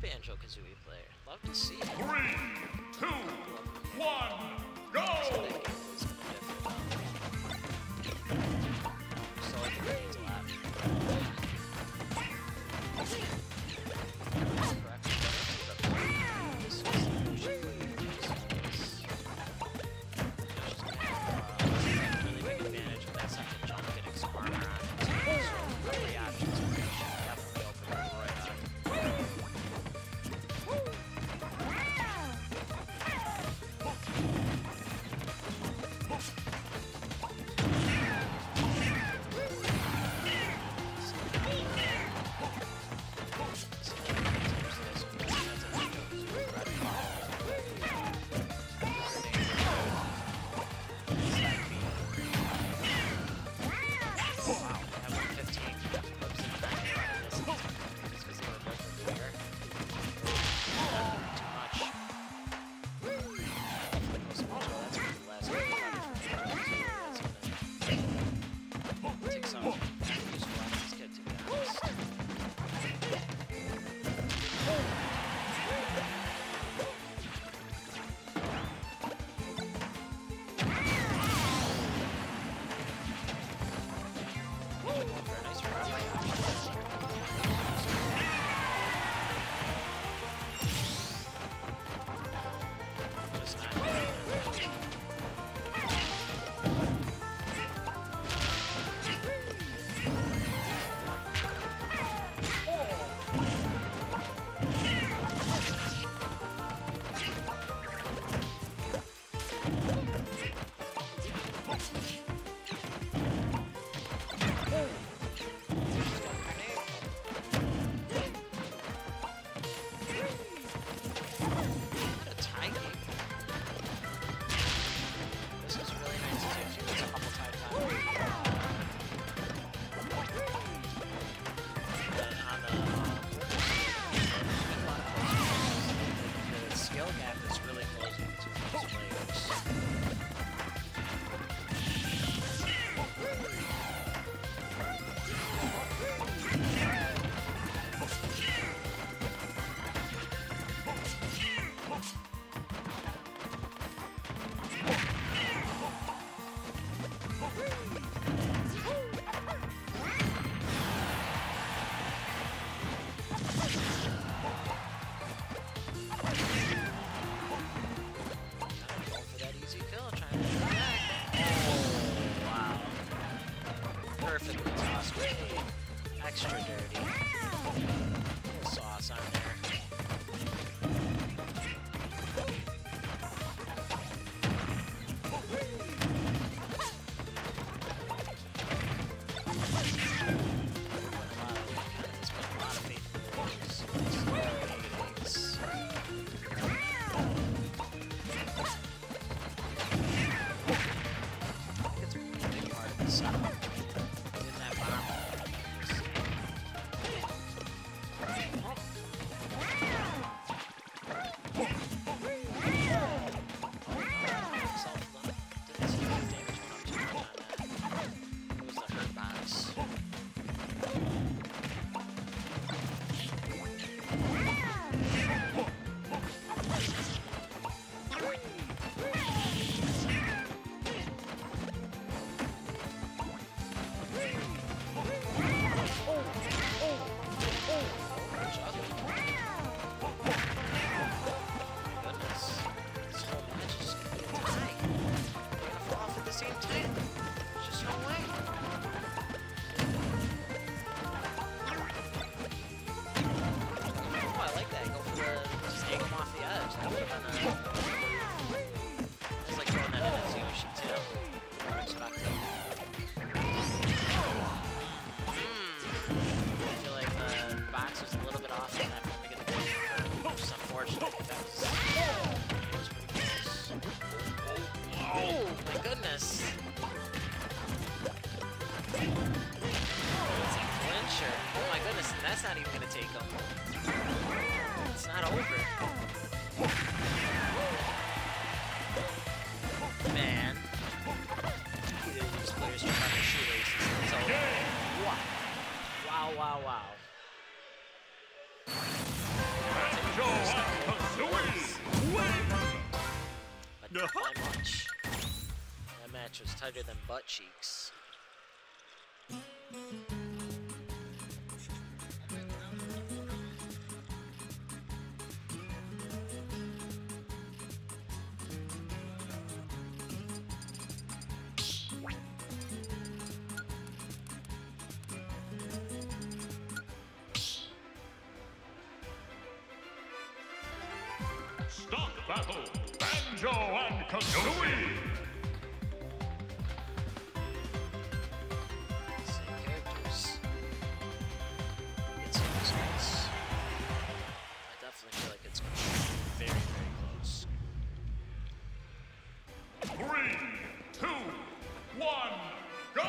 Banjo-Kazooie player. Love to see it. 3, 2, 1, go! So that game is different. So like the grenades a lot. Really big advantage of that second jump getting smarter on it. So every option's definitely open right up. Extra dirty. Little sauce on there. That's not even gonna take him. It's not over. Man. These players are on their shoelaces. It's over. Wow. Wow, wow, wow. match was tighter than butt cheeks. Stock battle, Banjo and Kazooie. Same characters. It's close. I definitely feel like it's going to be very, very close. 3, 2, 1, go!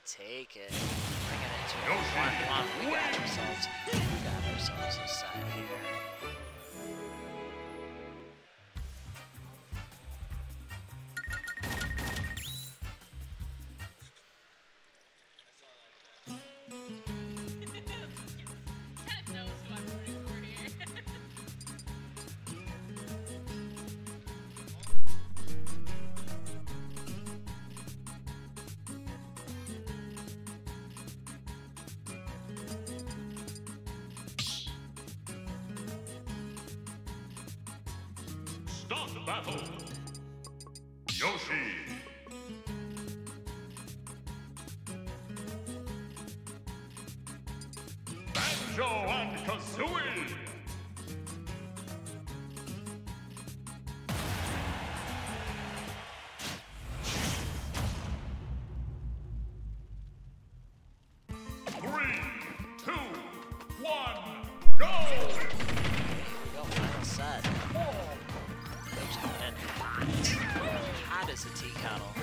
take it. Bring it into a 1-1. We got ourselves a side here. Start battle. Yoshi. Banjo and Kazooie. Three, two, one, go! Here we go, final set. Clips coming in hot as a tea kettle.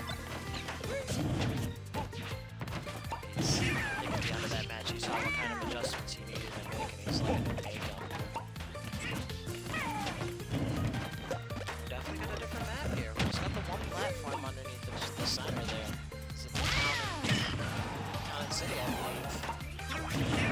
He's like at the end of that match, you saw what kind of adjustments he needed to make, and he's like in makeup. Definitely got a different map here. We just got the one platform underneath the center there. It's a town city, I believe.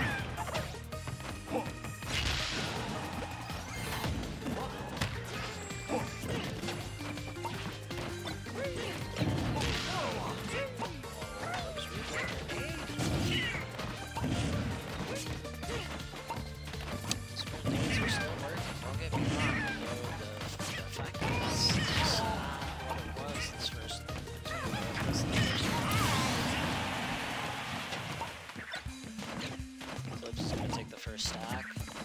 Stack.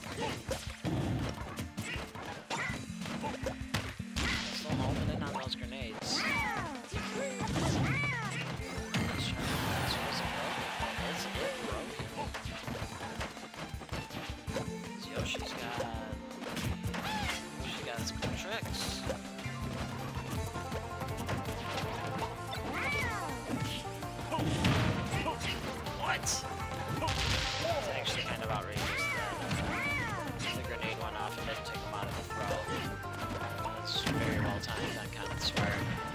Still holding in on those grenades. Yoshi's got some cool tricks. What? It's actually kind of outrageous. The grenade went off and didn't take him out of the throw. That's very well timed on Conan's part.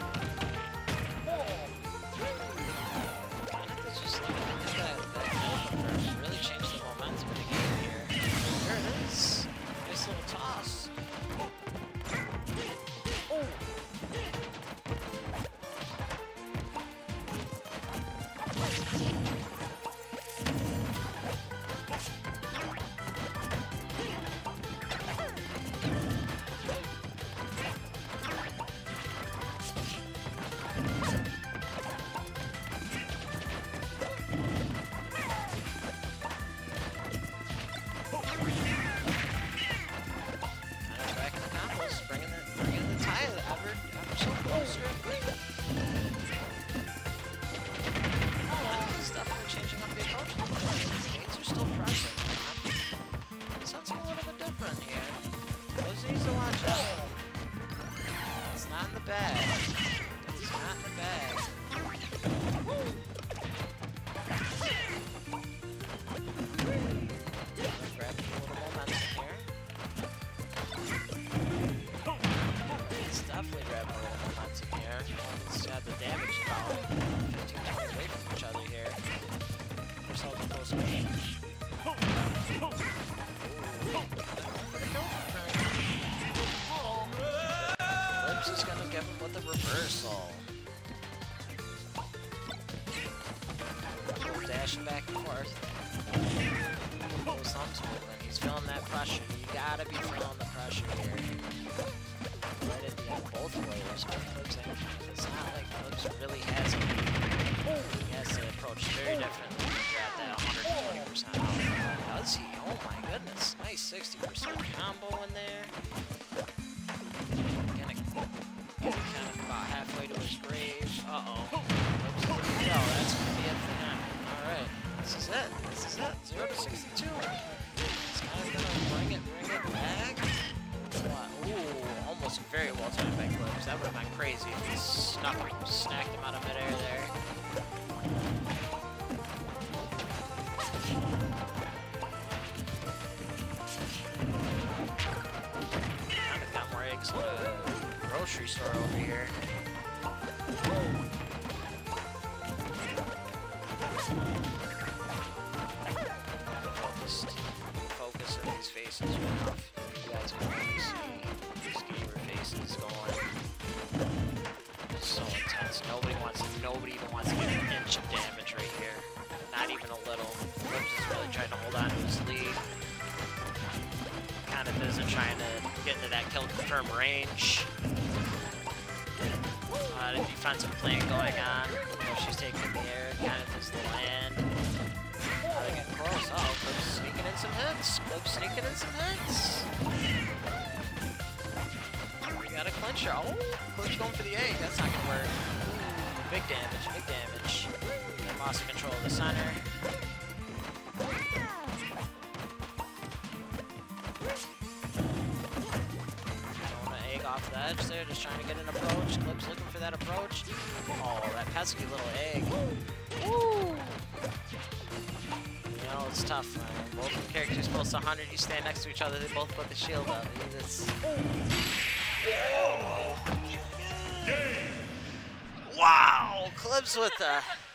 Conant is just looking at that kill first. Really changed the momentum of the game here. There it is. Nice little toss. Is gonna give him with the reversal. Dashing back and forth. Those thumbs moving. He's feeling that pressure. You gotta be feeling the pressure here. Right at the end, both players. It's not like Hugs really has a lead. He has to approach very differently when you're at that 120% out. Does he? Oh my goodness. Nice 60% combo in there. Kind of about halfway to his grave. Uh-oh. That's gonna be it for him. Alright. This is it. 0 to 62. He's kind of gonna bring it back. What? Ooh, almost very well timed by Clips. That would have been crazy if he snacked him out of midair there. grocery store over here. Focus on these faces right off. You guys can really see these gamer faces going. So intense. Nobody even wants to get an inch of damage right here. Not even a little. Clips is really trying to hold on to his lead. Kind of isn't trying to get into that kill confirm range. The defensive plan going on. She's taking the air, kind of does the land. Now they're getting close. Oh, Clips sneaking in some hits. Clips sneaking in some hits. We got a clincher. Oh, Clips going for the egg. That's not gonna work. Ooh, big damage, big damage. They lost control of the center. Off the edge there, just trying to get an approach. Clips looking for that approach. Oh, that pesky little egg. Woo! You know, it's tough, man. Both the characters close to 100, you stand next to each other, they both put the shield up. It's... Wow! Clips with the